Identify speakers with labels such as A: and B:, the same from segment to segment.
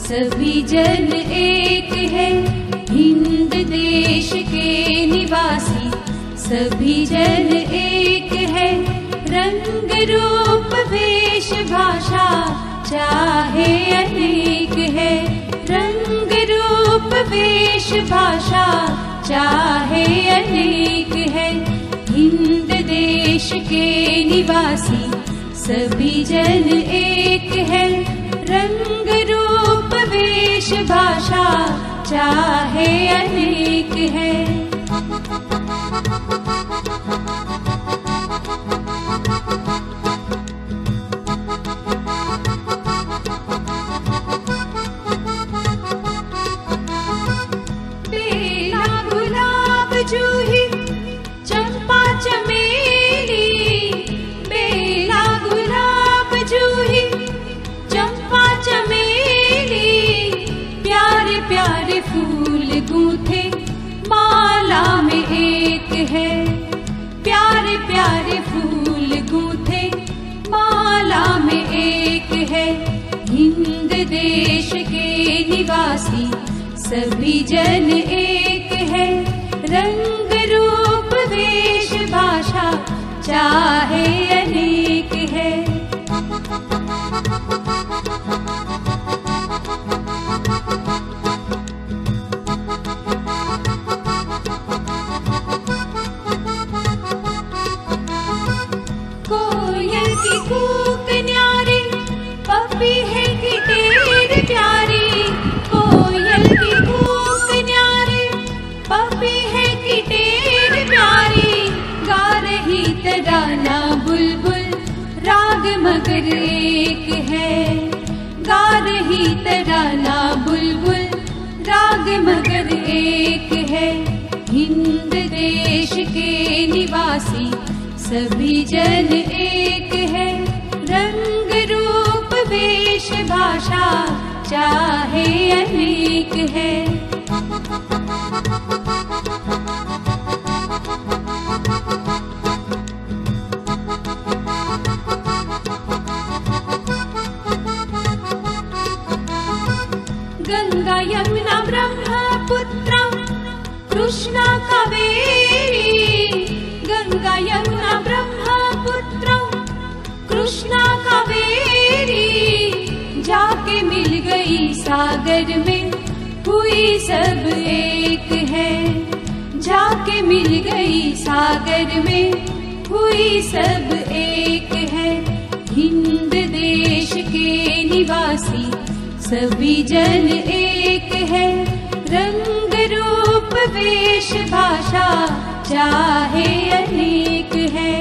A: सभी जन एक है। हिंद देश के निवासी सभी जन एक है। रंग रूप वेश भाषा चाहे अनेक है। रंग रूप वेश भाषा चाहे अनेक है। हिंद देश के निवासी सभी जन एक है। रंग रूप वेश भाषा चाहे अनेक है। बेला गुलाब जूही चंपा चमेली। बेला गुलाब जूही चंपा चमेली। प्यारे प्यारे फूल गूंथे माला में एक है। प्यारे प्यारे फूल गूंथे माला में एक है। हिंद देश के निवासी सभी जन एक है। रंग रूप वेश भाषा चाहे अनेक है। कोयल की कूक न्यारी पपी है गिटेर प्यारी। कोयल की कूक न्यारी पपी है गिटेर प्यारी। गा रही तराना बुलबुल राग मगर एक है। गा रही तराना बुलबुल राग मगर एक है। हिंद देश के निवासी सभी जन एक है। रंग रूप वेश भाषा चाहे अनेक है। गंगा यमुना ब्रह्मपुत्र कृष्णा कावेरी। गंगा यमुना ब्रह्मपुत्र कृष्णा कावेरी। जाके मिल गई सागर में हुई सब एक है। जाके मिल गई सागर में हुई सब एक है। हिंद देश के निवासी सभी जन एक है। रंग रूप वेश भाषा चाहे अनेक है।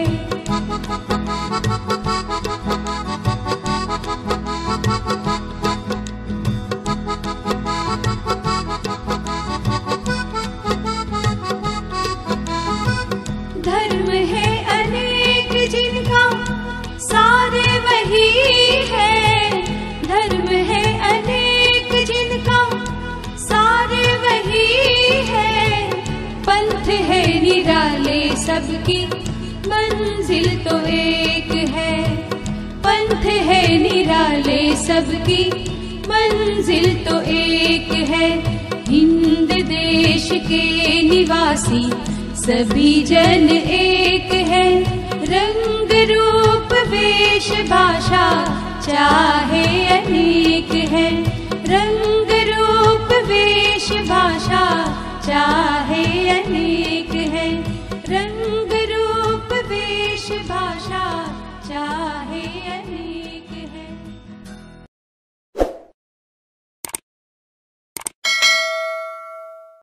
A: धर्म है अनेक जिनका सारे वही है। धर्म है अनेक जिनका सारे वही है। पंथ है निराले सबकी मंजिल तो एक है। पंथ है निराले सबकी मंजिल तो एक है। हिंद देश के निवासी सभी जन एक है। रंग रूप वेश भाषा चाहे अनेक है। रंग रूप वेश भाषा चाहे अनेक